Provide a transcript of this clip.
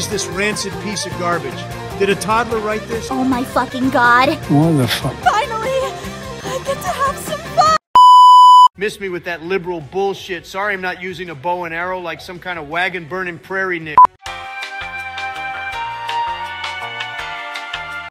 is this rancid piece of garbage? Did a toddler write this? Oh my fucking god. What the fuck? Finally, I get to have some fun. Miss me with that liberal bullshit. Sorry I'm not using a bow and arrow like some kind of wagon-burning prairie nick.